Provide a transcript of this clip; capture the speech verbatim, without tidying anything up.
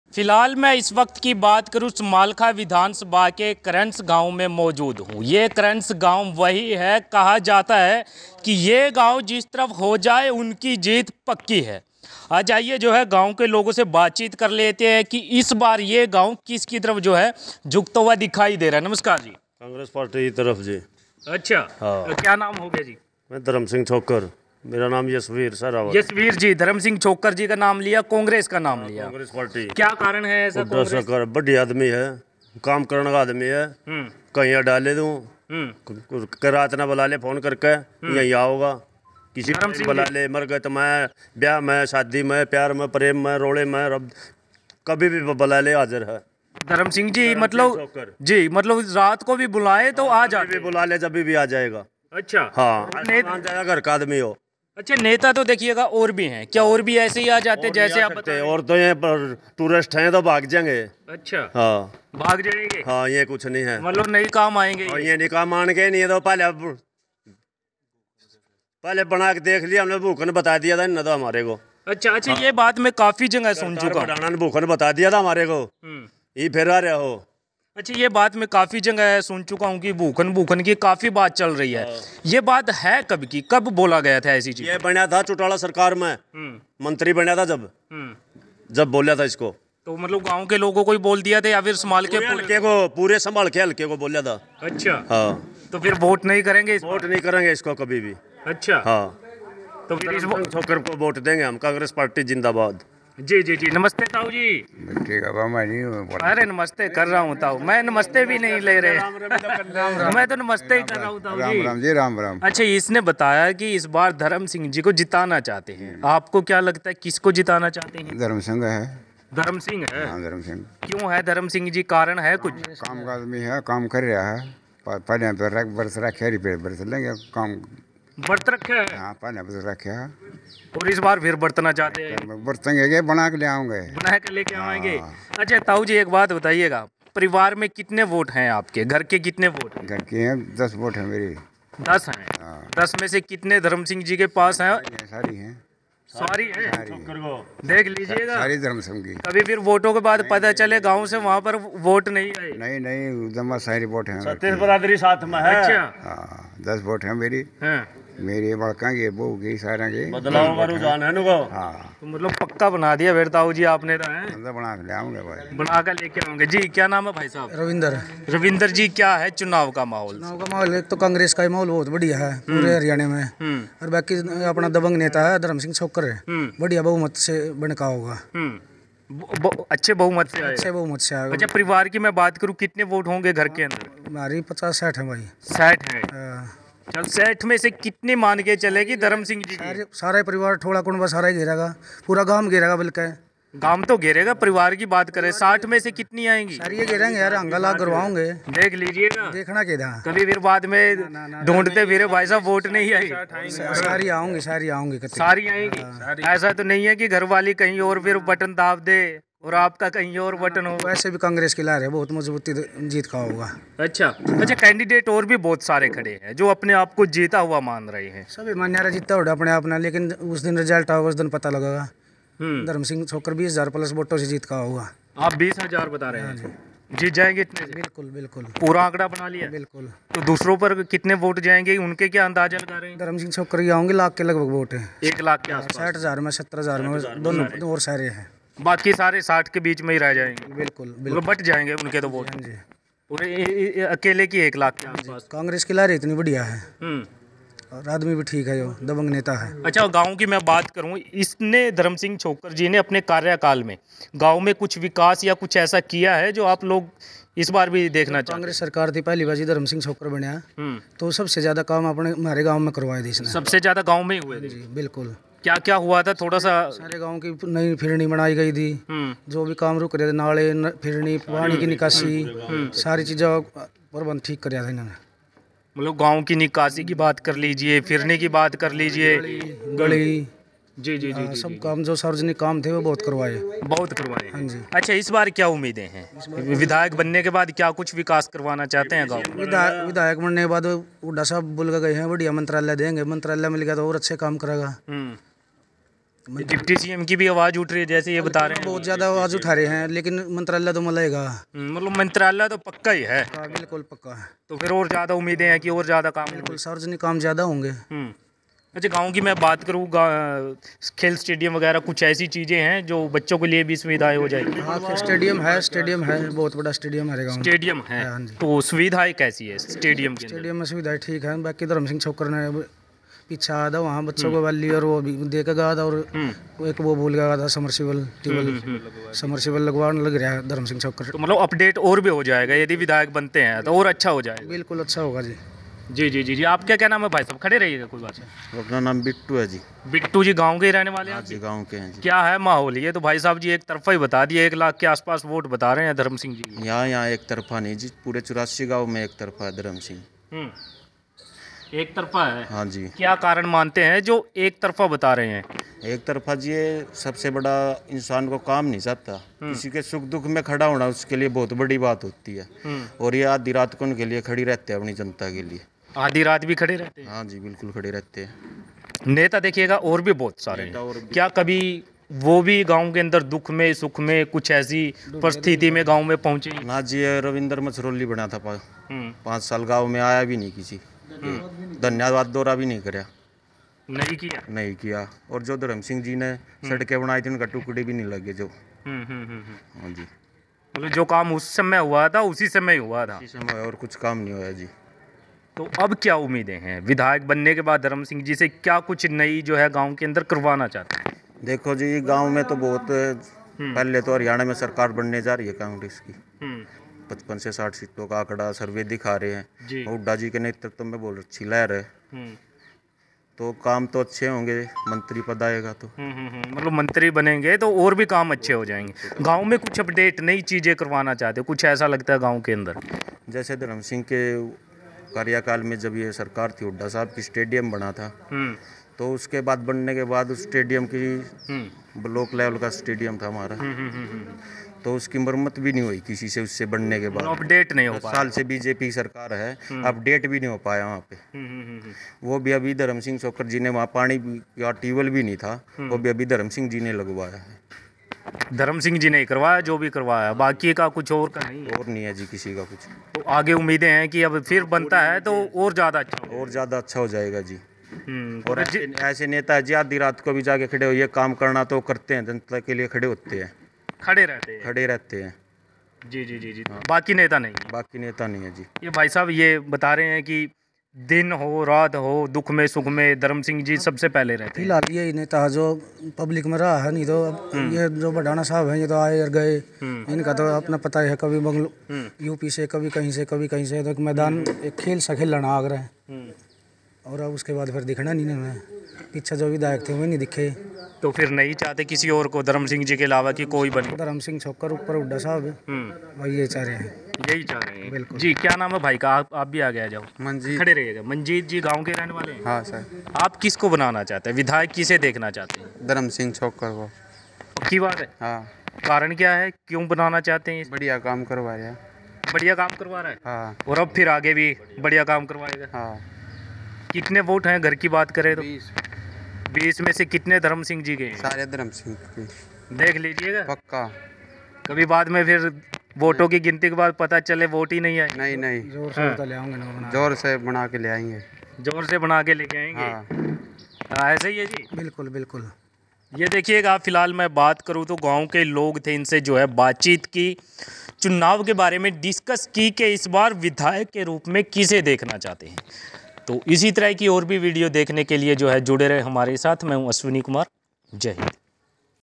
फिलहाल मैं इस वक्त की बात करूं समालखा विधानसभा के करंस गांव में मौजूद हूं। ये करंस गांव वही है, कहा जाता है कि ये गांव जिस तरफ हो जाए उनकी जीत पक्की है। आज आइए जो है गांव के लोगों से बातचीत कर लेते हैं कि इस बार ये गांव किसकी तरफ जो है झुकता हुआ दिखाई दे रहा है। नमस्कार जी। कांग्रेस पार्टी की तरफ जी। अच्छा, हाँ। क्या नाम हो गया जी? मैं धर्म सिंह छोकर, मेरा नाम यशवीर सरावत। यशवीर जी, धर्म सिंह छोकर जी का नाम लिया, कांग्रेस का नाम लिया। कांग्रेस पार्टी क्या कारण है ऐसा? कांग्रेस कर बढ़िया आदमी है, काम करने का आदमी है। कहीं डाले दूं रात ना बुला ले फोन करके, यहीं आओगा। किसी को बुला ले, मर गए तो मैं ब्याह में, शादी में, प्यार में, प्रेम में, रोड़े में, रब कभी भी बुला ले हाजिर है। धर्म सिंह जी मतलब जी मतलब रात को भी बुलाए तो आ जाए, भी बुला ले जब भी आ जाएगा। अच्छा हाँ, जाएगा घर का आदमी हो। अच्छा, नेता तो देखिएगा और भी हैं क्या? और भी ऐसे ही आ जाते हैं जैसे आप बताते? और तो ये पर टूरिस्ट हैं तो भाग जाएंगे। अच्छा हाँ, भाग जाएंगे। हाँ, ये कुछ नहीं है, मतलब नहीं काम आएंगे। और ये नहीं काम आएंगे नहीं तो पहले पहले बना के देख लिया हमने, भूखन बता दिया था न तो हमारे को। अच्छा अच्छा, ये बात मैं काफी जगह सुन चुका हूँ। भूखन बता दिया था हमारे को, ये फिर आ रहे हो। अच्छा, ये बात मैं काफी जगह सुन चुका हूँ कि भूखन भूखन की काफी बात चल रही है। ये बात है कब की, कब बोला गया था ऐसी चीज? ये बना था चौटाला सरकार में, मंत्री बना था जब जब बोला था इसको। तो मतलब गांव के लोगों को ही बोल दिया था या फिर संभाल के हल्के को, पूरे संभाल के हल्के को बोला था। अच्छा हाँ, तो फिर वोट नहीं करेंगे? वोट नहीं करेंगे इसको कभी भी। अच्छा हाँ, तो फिर इस छोकर को वोट देंगे हम। कांग्रेस पार्टी जिंदाबाद। जी जी जी। नमस्ते ताऊ जी। ठीक है, मैं नहीं। अरे नमस्ते कर रहा हूँ ताऊ, मैं नमस्ते भी नहीं ले रहे। मैं तो नमस्ते ही कर रहा हूँ ताऊ जी। राम राम जी, राम राम। अच्छा, इसने बताया कि इस बार धर्म सिंह जी को जिताना चाहते हैं। आपको क्या लगता है किसको जिताना चाहते हैं? धर्म सिंह है। धर्म सिंह है? हाँ, धर्म सिंह। क्यों है धर्म सिंह जी? कारण है कुछ? काम का आदमी है, काम कर रहा है। पहले पे रख बरस रखे, पे बरस लेंगे काम। बर्त रखे है? हाँ, पहले बरस रखे है। और इस बार फिर बरतना चाहते हैं? बरतेंगे, बना के ले आऊंगे। बना के लेके आएंगे। अच्छा ताऊ जी, एक बात बताइएगा, परिवार में कितने वोट हैं आपके? घर के कितने वोट हैं? घर के हैं दस वोट है मेरी। दस हैं? दस में से कितने धर्म सिंह जी के पास हैं? सारी हैं। सारी है? देख लीजिएगा, सारी धर्म सिंह की। कभी फिर वोटों के बाद पता चले गांव से वहां पर वोट नहीं आए। नहीं नहीं, जमा सारी वोट है। सतीश बरादरी साथ में है। अच्छा हाँ, दस वोट है मेरी। हाँ। मेरी बड़का की, बहू की, सारा की बदलाव का रुझान है नुको। हाँ, तो मतलब पक्का बना दिया फिर ताऊ जी आपने तो है? बना के ले आऊंगे भाई। बना कर लेके आऊंगे जी। क्या नाम है भाई साहब? रविंदर। रविंदर जी, क्या है चुनाव का माहौल? चुनाव का माहौल एक तो कांग्रेस का ही माहौल बहुत बढ़िया है पूरे हरियाणा में, और बाकी अपना दबंग नेता है धर्म सिंह छोकर है, बढ़िया बहुमत से बनका होगा। अच्छे बहुमत से आएगा? अच्छे बहुमत से आएगा। अच्छा, परिवार की मैं बात करूं, कितने वोट होंगे घर के अंदर? हमारी पचास साठ है भाई। साठ है? चल, साठ में से कितने मान के चलेगी धर्म सिंह जी? सारे सारा परिवार ठोड़ा कुंबा सारा ही घेरेगा, पूरा गांव घेरेगा। बल्कि गांव तो घेरेगा, परिवार की बात करें, साठ में से कितनी आएंगी? सारी ये घेरेंगे यार, अंगला करवाओगे। देख लीजिएगा, देखना के था कभी फिर बाद में ढूंढते फिर भाई साहब वोट नहीं आई। सारी आऊंगी, सारी आऊंगी, सारी आएंगी। ऐसा तो नहीं है कि घर वाली कहीं और फिर बटन दाब दे और आपका कहीं और बटन हो? वैसे भी कांग्रेस की लहर है, बहुत मजबूती जीत का होगा। अच्छा अच्छा, कैंडिडेट और भी बहुत सारे खड़े हैं जो अपने आप को जीता हुआ मान रहे हैं। सभी मान्यारा जीता होगा अपने आप ना, लेकिन उस दिन रिजल्ट आएगा, उस दिन पता लगेगा। धर्म सिंह छोकर बीस हजार प्लस वोटों से जीत का होगा। आप बीस हजार बता रहे हैं? जीत जाएंगे इतने? बिल्कुल बिल्कुल, पूरा आंकड़ा बना लिया? बिल्कुल। तो दूसरों पर कितने वोट जाएंगे, उनके क्या अंदाजा लगा रहे हैं? धर्म सिंह छोकर की आऊंगे लाख के लगभग वोट है। एक लाख के आसपास? साठ हजार में, सत्तर हजार में, दोनों और सारे हैं। बाकी सारे साठ के बीच में ही रह जाएंगे? बिल्कुल बिल्कुल, बट जाएंगे उनके तो वोट। और अकेले की एक लाख के आसपास? कांग्रेस की लहर इतनी बढ़िया है और आदमी भी ठीक है, जो दबंग नेता है। अच्छा, गांव की मैं बात करूं, इसने धर्म सिंह छोकर जी ने अपने कार्यकाल में गांव में कुछ विकास या कुछ ऐसा किया है जो आप लोग इस बार भी देखना चाहते? कांग्रेस सरकार थी पहली बार, धर्म सिंह छोकर बना तो सबसे ज्यादा काम अपने हमारे गाँव में करवाए थे इसने। सबसे ज्यादा गाँव में ही हुए थे? बिल्कुल। क्या क्या हुआ था थोड़ा सा? सारे गांव की नई फिरनी बनाई गई थी, जो भी काम रुक रहे थे, नाले, फिरनी, पानी की निकासी, सारी चीज़ों प्रबंध ठीक कर था इन्होंने। मतलब गांव की निकासी की बात कर लीजिए, फिरने की बात कर लीजिए, गली, जी जी जी, जी सब काम जो सार्वजनिक काम थे वो बहुत करवाए। बहुत करवाए? हाँ जी। अच्छा, इस बार क्या उम्मीदें हैं? विधायक बनने के बाद क्या कुछ विकास करवाना चाहते हैं गाँव? विधायक विधायक बनने के बाद हुड्डा साहब बोल के गए हैं बढ़िया मंत्रालय देंगे, मंत्रालय मिल गया तो और अच्छे काम करेगा। डिप्टी सीएम की भी आवाज़ उठ रही है जैसे ये बता रहे हैं। बहुत ज़्यादा आवाज़ उठा रहे हैं, लेकिन मंत्रालय तो मिलेगा। मतलब मंत्रालय तो पक्का ही है। हाँ, बिल्कुल पक्का है। तो फिर और ज़्यादा उम्मीदें हैं कि और ज़्यादा काम बिल्कुल सार्वजनिक काम ज़्यादा होंगे। अच्छा, गांव की मैं बात करूँ, खेल स्टेडियम वगैरह कुछ ऐसी चीज़ें हैं जो बच्चों के लिए भी सुविधाएं हो जाएगी? हाँ, फिर स्टेडियम है, स्टेडियम है, बहुत बड़ा स्टेडियम है गाँव में। स्टेडियम है, हाँ जी। तो सुविधाएं कैसी है स्टेडियम की? स्टेडियम में सुविधाएं ठीक है। बाकी धर्म सिंह छोकर ने पीछा आधा वहाँ बच्चों को वाली और वो भी देखेगा आधा, और एक वो भूल गया था समरसीबल ट्यूबल समरसीबल लगवाने लग रहा है धर्म सिंह छोकर। तो मतलब अपडेट और भी हो जाएगा यदि विधायक बनते हैं तो और अच्छा हो जाएगा। बिल्कुल अच्छा होगा जी। जी जी जी जी आपका क्या नाम है भाई साहब? खड़े रहिएगा, कोई बात नहीं। अपना नाम बिट्टू है जी। बिट्टू जी गांव के ही रहने वाले हैं? जी गांव के हैं जी। क्या है माहौल? ये तो भाई साहब जी एक तरफा ही बता दिए, एक लाख के आसपास वोट बता रहे हैं धर्म सिंह जी। यहाँ यहाँ एक तरफा नहीं जी, पूरे चौरासी गांव में एक तरफा है धर्म सिंह। एक तरफा है? हाँ जी। क्या कारण मानते हैं जो एक तरफा बता रहे हैं? एक तरफा जी, ये सबसे बड़ा इंसान को काम नहीं चाहता, किसी के सुख दुख में खड़ा होना उसके लिए बहुत बड़ी बात होती है। और ये आधी रात को उनके लिए खड़ी रहते हैं, अपनी जनता के लिए। आधी रात भी खड़े रहते हैं? हाँ जी, बिल्कुल खड़े रहते हैं। नेता देखिएगा और भी बहुत सारे हैं, क्या कभी वो भी गांव के अंदर दुख में सुख में कुछ ऐसी परिस्थिति में गांव में पहुंचे? ना जी, रविंद्र मछरौली बना था, पाँच साल गाँव में आया भी नहीं, किसी धन्यवाद दौरा भी नहीं कराया, नहीं किया नहीं किया। और जो धर्म सिंह जी ने सड़कें बनाई थी उनका टुकड़े भी नहीं लगे जो। हाँ जी, मतलब जो काम उस समय हुआ था उसी समय ही हुआ था, इस समय और कुछ काम नहीं हुआ जी। तो अब क्या उम्मीदें हैं विधायक बनने के बाद धर्म सिंह जी से? क्या कुछ नई जो है गांव के अंदर करवाना चाहते हैं? देखो जी, गांव में तो बहुत पहले तो हरियाणा में सरकार बनने जा रही है कांग्रेस की, पचपन से साठ सीटों का आंकड़ा सर्वे दिखा रहे हैं। हुड्डा जी के नेतृत्व में बहुत अच्छी लहर है, तो काम तो अच्छे होंगे, मंत्री पद आएगा तो। मतलब मंत्री बनेंगे तो और भी काम अच्छे हो जाएंगे। गांव में कुछ अपडेट नई चीज़ें करवाना चाहते हो, कुछ ऐसा लगता है गांव के अंदर? जैसे धर्म सिंह के कार्यकाल में जब ये सरकार थी, हुड्डा साहब की स्टेडियम बना था, तो उसके बाद बनने के बाद उस स्टेडियम की ब्लॉक लेवल का स्टेडियम था हमारा, तो उसकी मरम्मत भी नहीं हुई किसी से, उससे बनने के बाद अपडेट नहीं हो पाया। साल से बीजेपी सरकार है, अपडेट भी नहीं हो पाया वहाँ पे। वो भी अभी धर्म सिंह छोकर जी ने, वहाँ पानी या ट्यूबवेल भी नहीं था, वो भी अभी धर्म सिंह जी ने लगवाया है। धर्म सिंह जी ने करवाया जो भी करवाया, बाकी का कुछ और का नहीं, और नहीं है जी किसी का कुछ। तो आगे उम्मीदें हैं कि अब फिर बनता है तो और ज़्यादा अच्छा और ज़्यादा अच्छा हो जाएगा जी। और ऐसे, ऐसे नेता है जी, आधी रात को भी जाके खड़े हो, ये काम करना तो करते हैं, जनता के लिए खड़े होते हैं, खड़े रहते हैं खड़े रहते हैं। जी जी जी जी बाकी नेता नहीं? बाकी नेता नहीं है जी। ये भाई साहब ये बता रहे हैं कि दिन हो रात हो, दुख में सुख में धर्म सिंह जी सबसे पहले रहते हैं। फिलहाल यही नेता जो पब्लिक में रहा है, नहीं तो अब ये जो बढ़ाना साहब हैं ये तो आए और गए, इनका तो अपना पता है, कभी बंगलो यूपी से, कभी कहीं से, कभी कहीं से, तो एक मैदान एक खेल सा खेलना आ रहा है, और अब उसके बाद फिर दिखना नहीं ना, पीछे जो विधायक थे वो नहीं दिखे। तो फिर नहीं चाहते किसी और को धर्म सिंह जी के अलावा कि कोई बने? धर्म सिंह छोकर ऊपर हुड्डा साहब वही ये चाह रहे हैं। यही चाह रहे हैं, बिल्कुल जी। क्या नाम है भाई का? आप आप भी आगे आ जाओ, मंजीत। खड़े रहिएगा। मंजीत जी गांव के रहने वाले हैं? हाँ सर। आप किसको बनाना चाहते हैं विधायक, किसे देखना चाहते हैं? धर्म सिंह छोकर को। पक्की बात है? हाँ। कारण क्या है, क्यों बनाना चाहते हैं? बढ़िया काम करवा रहा है। बढ़िया काम करवा रहा है। हाँ। और अब फिर आगे भी बढ़िया काम करवाएगा। हाँ। कितने वोट हैं घर की बात करें तो? बीस में से कितने धर्म सिंह जी के? सारे धर्म सिंह के। देख लीजिएगा पक्का। कभी बाद में फिर वोटों की गिनती के बाद पता चले वोट ही नहीं आए। नहीं नहीं, जोर से तो ले आऊंगे ना, बना जोर से बना के ले आएंगे। जोर से बना के लेके आएंगे। हाँ। ऐसे ही है जी। बिल्कुल बिल्कुल। ये देखिएगा, फिलहाल मैं बात करूँ तो गांव के लोग थे, इनसे जो है बातचीत की, चुनाव के बारे में डिस्कस की कि इस बार विधायक के रूप में किसे देखना चाहते हैं। तो इसी तरह की और भी वीडियो देखने के लिए जो है जुड़े रहे हमारे साथ। मैं हूँ अश्विनी कुमार। जय हिंद।